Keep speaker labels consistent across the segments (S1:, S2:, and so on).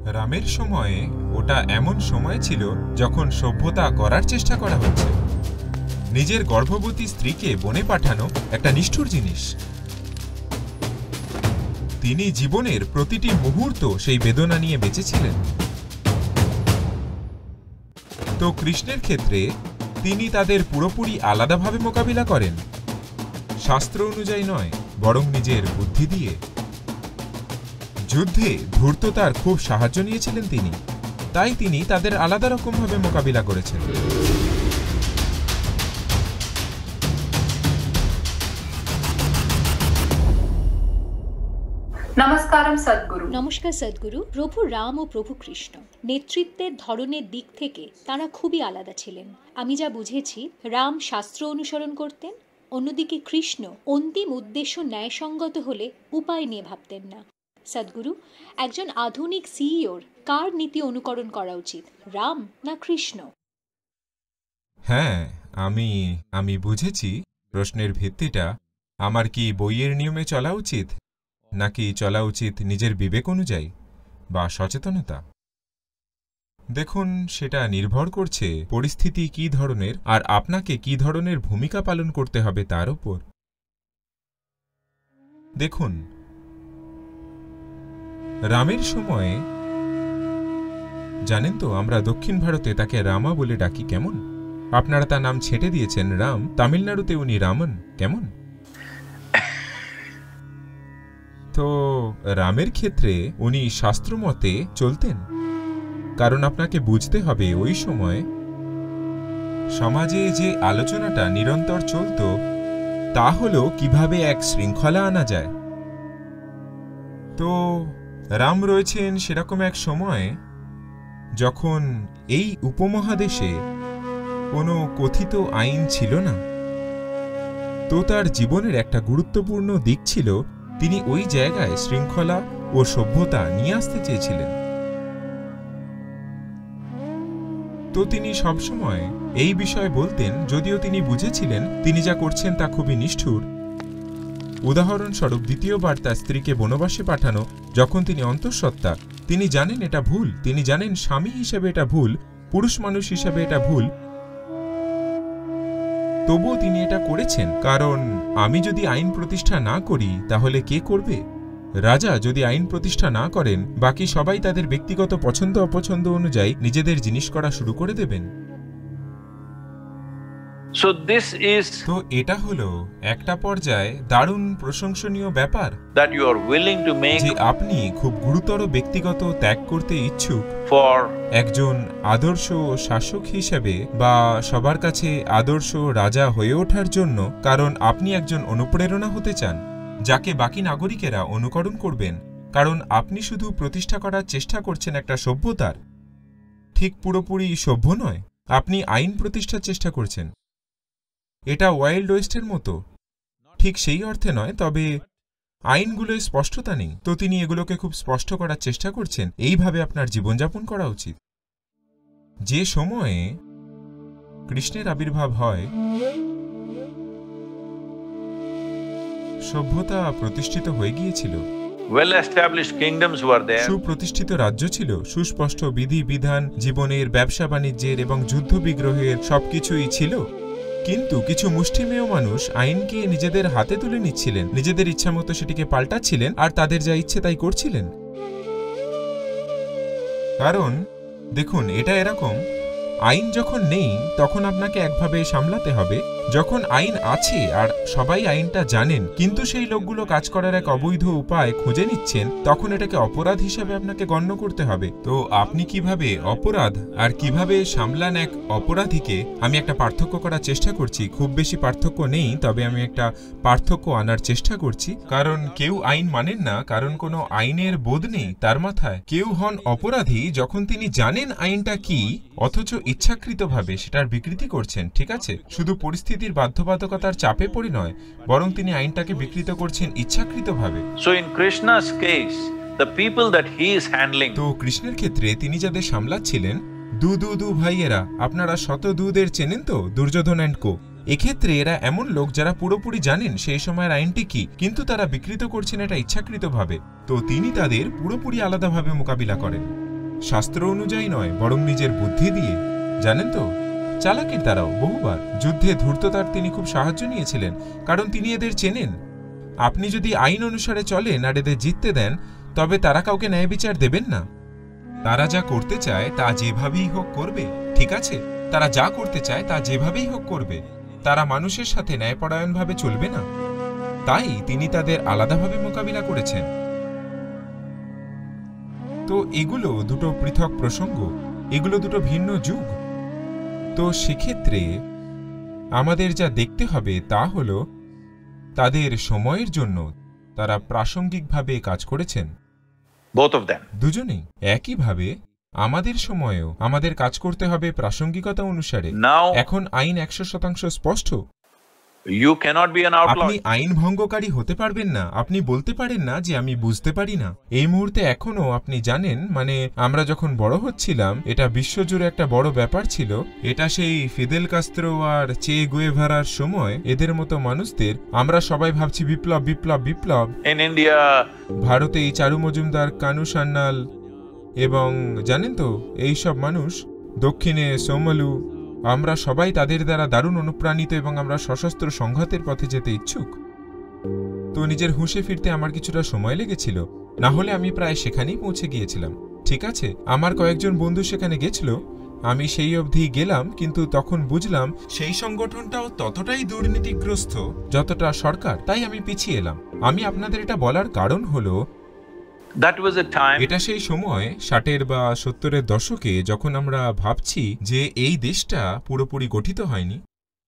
S1: রামের সময়ে ওটা এমন সময় ছিল যখন সভ্যতা করার চেষ্টা করা হচ্ছে। নিজের গর্ভবতী স্ত্রীকে বনে পাঠানো একটা নিষ্ঠুর জিনিস। তিনি জীবনের প্রতিটি মুহূর্ত সেই বেদনা নিয়ে বেঁচেছিলেন। তো কৃষ্ণের ক্ষেত্রে তিনি তাদের পুরোপুরি আলাদাভাবে মোকাবিলা করেন, শাস্ত্র অনুযায়ী নয়, বরং নিজের বুদ্ধি দিয়ে। যুদ্ধে ধূর্ততার খুব সাহায্য নিয়েছিলেন তিনি, তাই তিনি তাদের আলাদা রকমভাবে মোকাবিলা করেছেন।
S2: নমস্কার সদ্গুরু। প্রভু রাম ও প্রভু কৃষ্ণ নেতৃত্বের ধরনের দিক থেকে তারা খুবই আলাদা ছিলেন। আমি যা বুঝেছি, রাম শাস্ত্র অনুসরণ করতেন, অন্যদিকে কৃষ্ণ অন্তিম উদ্দেশ্য ন্যায়সঙ্গত হলে উপায় নিয়ে ভাবতেন না। সদ্গুরু, একজন আধুনিক সিইওর কার নীতি অনুকরণ করা উচিত, রাম না কৃষ্ণ?
S1: হ্যাঁ, আমি বুঝেছি প্রশ্নের ভিত্তিটা। আমার কি বইয়ের নিয়মে চলা উচিত, নাকি চলা উচিত নিজের বিবেক অনুযায়ী বা সচেতনতা? দেখুন, সেটা নির্ভর করছে পরিস্থিতি কি ধরনের আর আপনাকে কি ধরনের ভূমিকা পালন করতে হবে তার উপর। দেখুন, রামের সময়ে জানেন তো, আমরা দক্ষিণ ভারতে তাকে রামা বলে ডাকি। কেমন? আপনারা তার নাম ছেঁটে দিয়েছেন রাম, তামিলনাড়ুতে উনি রামন। কেমন? তো রামের ক্ষেত্রে উনি শাস্ত্রমতে চলতেন, কারণ আপনাকে বুঝতে হবে ওই সময় সমাজে যে আলোচনাটা নিরন্তর চলত তা হলো কিভাবে এক শৃঙ্খলা আনা যায়। তো রাম রয়েছেন সেরকম এক সময় যখন এই উপমহাদেশে কোনো কথিত আইন ছিল না। তো তার জীবনের একটা গুরুত্বপূর্ণ দিক ছিল তিনি ওই জায়গায় শৃঙ্খলা ও সভ্যতা নিয়ে আসতে চেয়েছিলেন। তো তিনি সবসময় এই বিষয়ে বলতেন, যদিও তিনি বুঝেছিলেন তিনি যা করছেন তা খুবই নিষ্ঠুর। উদাহরণস্বরূপ, দ্বিতীয়বার তার স্ত্রীকে বনবাসে পাঠানো, যখন তিনি অন্তঃসত্ত্বা, তিনি জানেন এটা ভুল, তিনি জানেন স্বামী হিসেবে এটা ভুল, পুরুষ মানুষ হিসেবে এটা ভুল, তবুও তিনি এটা করেছেন। কারণ আমি যদি আইন প্রতিষ্ঠা না করি তাহলে কে করবে? রাজা যদি আইন প্রতিষ্ঠা না করেন, বাকি সবাই তাদের ব্যক্তিগত পছন্দ অপছন্দ অনুযায়ী নিজেদের জিনিস করা শুরু করে দেবেন। তো এটা হলো একটা পর্যায়ে দারুণ প্রশংসনীয় ব্যাপার যে আপনি খুব গুরুতর ব্যক্তিগত ত্যাগ করতে ইচ্ছুক একজন আদর্শ শাসক হিসেবে বা সবার কাছে আদর্শ রাজা হয়ে ওঠার জন্য, কারণ আপনি একজন অনুপ্রেরণা হতে চান যাকে বাকি নাগরিকেরা অনুকরণ করবেন। কারণ আপনি শুধু প্রতিষ্ঠা করার চেষ্টা করছেন একটা সভ্যতার, ঠিক পুরোপুরি সভ্য নয়, আপনি আইন প্রতিষ্ঠার চেষ্টা করছেন। এটা ওয়াইল্ড ওয়েস্টের মতো, ঠিক সেই অর্থে নয়, তবে আইনগুলোয় স্পষ্টতা নেই। তো তিনি এগুলোকে খুব স্পষ্ট করার চেষ্টা করছেন, এইভাবে আপনার জীবনযাপন করা উচিত। যে সময়ে কৃষ্ণের আবির্ভাব হয়, সভ্যতা প্রতিষ্ঠিত হয়ে গিয়েছিল, সুপ্রতিষ্ঠিত রাজ্য ছিল, সুস্পষ্ট বিধি বিধান, জীবনের, ব্যবসা বাণিজ্যের এবং যুদ্ধ বিগ্রহের সবকিছুই ছিল। কিন্তু কিছু মুষ্টিমেয় মানুষ আইনকে নিজেদের হাতে তুলে নিচ্ছিলেন, নিজেদের ইচ্ছামতো সেটিকে পাল্টাচ্ছিলেন আর তাদের যা ইচ্ছে তাই করছিলেন। কারণ দেখুন, এটা এরকম, আইন যখন নেই তখন আপনাকে একভাবে সামলাতে হবে। যখন আইন আছে আর সবাই আইনটা জানেন, কিন্তু সেই লোকগুলো কাজ করার এক অবৈধ উপায় খুঁজে নিচ্ছেন, তখন এটাকে অপরাধ হিসাবে আপনাকে গণ্য করতে হবে। তো আপনি কিভাবে অপরাধ আর কিভাবে সামলান এক অপরাধীকে, আমি একটা পার্থক্য করার চেষ্টা করছি। খুব বেশি পার্থক্য নেই, তবে আমি একটা পার্থক্য আনার চেষ্টা করছি। কারণ কেউ আইন মানেন না, কারণ কোনো আইনের বোধ নেই তার মাথায়। কেউ হন অপরাধী যখন তিনি জানেন আইনটা কি, অথচ ইচ্ছাকৃতভাবে সেটার বিকৃতি করছেন। ঠিক আছে, শুধু পরিস্থিতির বাধ্যবাধকতার চাপে পড়ে নয়, বরং তিনি আইনটাকে বিকৃত করছেন ইচ্ছাকৃতভাবে। তো কৃষ্ণের ক্ষেত্রে তিনি যাদের সামলাচ্ছিলেন, দু ভাইয়েরা, আপনারা শত দুদের চেনেন তো, দুর্যোধন অ্যান্ড কো। এক্ষেত্রে এরা এমন লোক যারা পুরোপুরি জানেন সেই সময়ের আইনটি কি, কিন্তু তারা বিকৃত করছেন এটা ইচ্ছাকৃতভাবে। তো তিনি তাদের পুরোপুরি আলাদাভাবে মোকাবিলা করেন। শাস্ত্র অনুযায়ী নয়, বরং নিজের বুদ্ধি দিয়ে। জানেন তো, চালাকির দ্বারাও বহুবার যুদ্ধে ধূর্ততার তিনি খুব সাহায্য নিয়েছিলেন, কারণ তিনি এদের চেনেন। আপনি যদি আইন অনুসারে চলেন আর এদের জিততে দেন, তবে তারা কাউকে ন্যায় বিচার দেবেন না। তারা যা করতে চায় তা যেভাবেই হোক করবে, ঠিক আছে? তারা যা করতে চায় তা যেভাবেই হোক করবে। তারা মানুষের সাথে ন্যায়পরায়ণভাবে চলবে না। তাই তিনি তাদের আলাদাভাবে মোকাবিলা করেছেন। তো এগুলো দুটো পৃথক প্রসঙ্গ, এগুলো দুটো ভিন্ন যুগ। তো সেক্ষেত্রে আমাদের যা দেখতে হবে তা হল তাদের সময়ের জন্য তারা প্রাসঙ্গিকভাবে কাজ করেছেন। দুজনেই একইভাবে আমাদের সময়েও আমাদের কাজ করতে হবে প্রাসঙ্গিকতা অনুসারে। এখন আইন 100% স্পষ্ট। আপনি আইন ভঙ্গকারী হতে পারবেন না। আপনি বলতে পারেন না যে আমি বুঝতে পারি না। এই মুহূর্তে এখনো আপনি জানেন, মানে আমরা যখন বড় হচ্ছিলাম এটা বিশ্বজুড়ে একটা বড় ব্যাপার ছিল। এটা সেই ফিদেল কাস্ত্রো আর চে গুয়েভারার সময় এদের মতো মানুষদের আমরা সবাই ভাবছি বিপ্লব বিপ্লব বিপ্লব। ইন্ডিয়া, ভারতে এই চারু মজুমদার, কানু সান্যাল এবং জানেন তো এইসব মানুষ, দক্ষিণে সোমালু, আমরা সবাই তাদের দ্বারা দারুণ অনুপ্রাণিত এবং আমরা সশস্ত্র সংঘাতের পথে যেতে ইচ্ছুক। তো নিজের হুঁশে ফিরতে আমার কিছুটা সময় লেগেছিল, না হলে আমি প্রায় সেখানেই পৌঁছে গিয়েছিলাম। ঠিক আছে, আমার কয়েকজন বন্ধু সেখানে গেছিল, আমি সেই অবধি গেলাম, কিন্তু তখন বুঝলাম সেই সংগঠনটাও ততটাই দুর্নীতিগ্রস্ত যতটা সরকার। তাই আমি পিছিয়ে এলাম। আমি আপনাদের এটা বলার কারণ হলো এটা সেই সময় 60-এর বা 70-এর দশকে যখন আমরা ভাবছি যে এই দেশটা পুরোপুরি গঠিত হয়নি,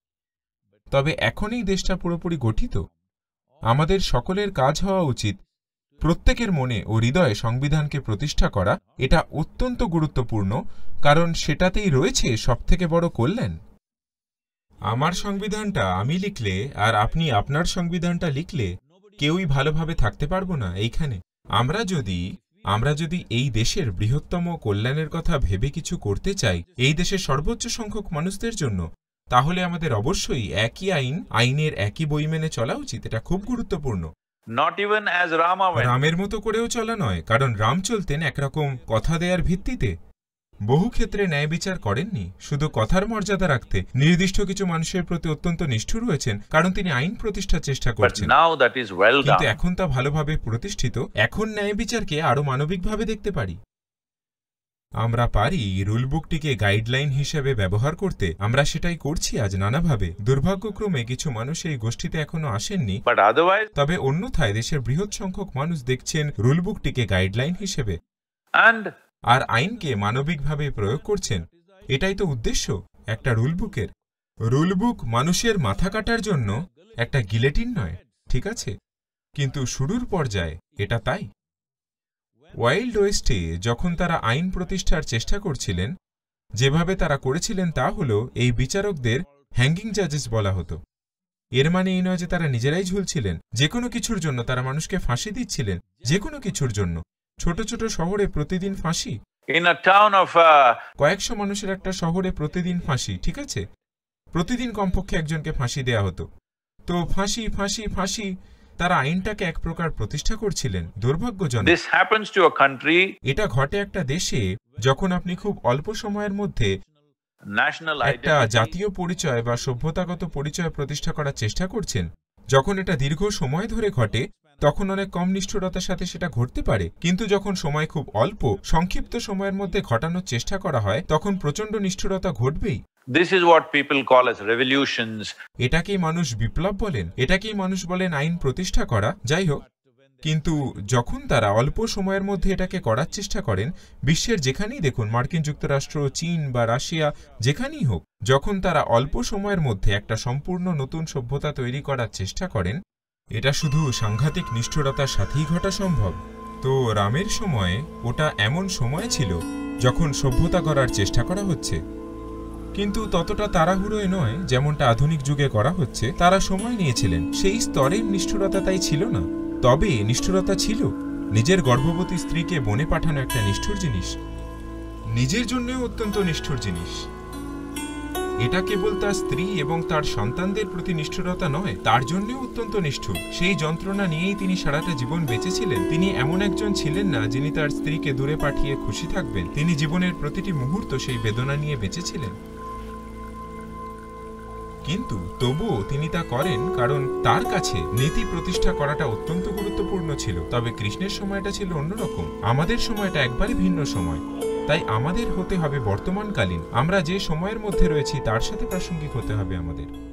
S1: তবে এখন এই দেশটা পুরোপুরি গঠিত। আমাদের সকলের কাজ হওয়া উচিত প্রত্যেকের মনে ও হৃদয়ে সংবিধানকে প্রতিষ্ঠা করা। এটা অত্যন্ত গুরুত্বপূর্ণ, কারণ সেটাতেই রয়েছে সবথেকে বড় কল্যাণ। আমার সংবিধানটা আমি লিখলে আর আপনি আপনার সংবিধানটা লিখলে কেউই ভালোভাবে থাকতে পারবো না এইখানে। আমরা যদি এই দেশের বৃহত্তম কল্যাণের কথা ভেবে কিছু করতে চাই এই দেশের সর্বোচ্চ সংখ্যক মানুষদের জন্য, তাহলে আমাদের অবশ্যই একই আইনের একই বই মেনে চলা উচিত। এটা খুব গুরুত্বপূর্ণ। রামের মতো করেও চলা নয়, কারণ রাম চলতেন একরকম কথা দেয়ার ভিত্তিতে। বহু ক্ষেত্রে ন্যায় বিচার করেননি, শুধু কথার মর্যাদা রাখতে নির্দিষ্ট কিছু মানুষের প্রতি অত্যন্ত নিষ্ঠুর হয়েছেন, কারণ তিনি আইন প্রতিষ্ঠার চেষ্টা করছেন। কিন্তু এখন তা ভালোভাবে প্রতিষ্ঠিত। এখন ন্যায় বিচারকে আরো মানবিকভাবে দেখতে পারি। আমরা পারি রুলবুকটিকে গাইডলাইন হিসেবে ব্যবহার করতে। আমরা সেটাই করছি আজ নানাভাবে। দুর্ভাগ্যক্রমে কিছু মানুষ এই গোষ্ঠীতে এখনো আসেননি, তবে অন্যথায় দেশের বৃহৎ সংখ্যক মানুষ দেখছেন রুলবুকটিকে গাইডলাইন হিসেবে আর আইনকে মানবিকভাবে প্রয়োগ করছেন। এটাই তো উদ্দেশ্য একটা রুলবুকের। রুলবুক মানুষের মাথা কাটার জন্য একটা গিলেটিন নয়, ঠিক আছে? কিন্তু শুরুর পর্যায়ে এটা তাই। ওয়াইল্ড ওয়েস্টে যখন তারা আইন প্রতিষ্ঠার চেষ্টা করছিলেন, যেভাবে তারা করেছিলেন তা হলো এই বিচারকদের হ্যাঙ্গিং জাজেস বলা হতো। এর মানে এই নয় যে তারা নিজেরাই ঝুলছিলেন। যে কোনো কিছুর জন্য তারা মানুষকে ফাঁসি দিচ্ছিলেন, যে কোনো কিছুর জন্য। ছোট ছোট শহরে প্রতিদিন ফাঁসি। কয়েকশো মানুষের একটা শহরে প্রতিদিন ফাঁসি, ঠিক আছে? প্রতিদিন কমপক্ষে একজনকে ফাঁসি দেয়া হতো। তো ফাঁসি ফাঁসি ফাঁসি, তারা আইনটাকে এক প্রকার প্রতিষ্ঠা করছিলেন। দুর্ভাগ্যজনক। এটা ঘটে একটা দেশে যখন আপনি খুব অল্প সময়ের মধ্যে একটা জাতীয় পরিচয় বা সভ্যতাগত পরিচয় প্রতিষ্ঠা করার চেষ্টা করছেন। যখন এটা দীর্ঘ সময় ধরে ঘটে তখন অনেক কম নিষ্ঠুরতার সাথে সেটা ঘটতে পারে, কিন্তু যখন সময় খুব অল্প, সংক্ষিপ্ত সময়ের মধ্যে ঘটানোর চেষ্টা করা হয়, তখন প্রচন্ড নিষ্ঠুরতা ঘটবেই। এটাকেই মানুষ বিপ্লব বলেন, এটাকেই মানুষ বলেন আইন প্রতিষ্ঠা করা। যাই হোক, কিন্তু যখন তারা অল্প সময়ের মধ্যে এটাকে করার চেষ্টা করেন, বিশ্বের যেখানেই দেখুন, মার্কিন যুক্তরাষ্ট্র, চীন বা রাশিয়া, যেখানেই হোক, যখন তারা অল্প সময়ের মধ্যে একটা সম্পূর্ণ নতুন সভ্যতা তৈরি করার চেষ্টা করেন, এটা শুধু সাংঘাতিক নিষ্ঠুরতার সাথেই ঘটা সম্ভব। তো রামের সময়ে ওটা এমন সময় ছিল যখন সভ্যতা করার চেষ্টা করা হচ্ছে, কিন্তু ততটা তাড়াহুড়োয় নয় যেমনটা আধুনিক যুগে করা হচ্ছে। তারা সময় নিয়েছিলেন। সেই স্তরের নিষ্ঠুরতা তাই ছিল না, তবে নিষ্ঠুরতা ছিল। নিজের গর্ভবতী স্ত্রীকে বনে পাঠানো একটা নিষ্ঠুর জিনিস, নিজের জন্যও অত্যন্ত নিষ্ঠুর জিনিস। এটা কেবল তার স্ত্রী এবং তার সন্তানদের প্রতি নিষ্ঠুরতা নয়, তার জন্যও অত্যন্ত নিষ্ঠুর। সেই যন্ত্রণা নিয়েই তিনি সারাটা জীবন বেঁচেছিলেন। তিনি এমন একজন ছিলেন না যিনি তার স্ত্রীকে দূরে পাঠিয়ে খুশি থাকবেন। তিনি জীবনের প্রতিটি মুহূর্ত সেই বেদনা নিয়ে বেঁচেছিলেন। কিন্তু তবুও তিনি তা করেন কারণ তার কাছে নীতি প্রতিষ্ঠা করাটা অত্যন্ত গুরুত্বপূর্ণ ছিল। তবে কৃষ্ণের সময়টা ছিল অন্যরকম। আমাদের সময়টা একবারে ভিন্ন সময়। তাই আমাদের হতে হবে বর্তমানকালীন। আমরা যে সময়ের মধ্যে রয়েছি তার সাথে প্রাসঙ্গিক হতে হবে আমাদের।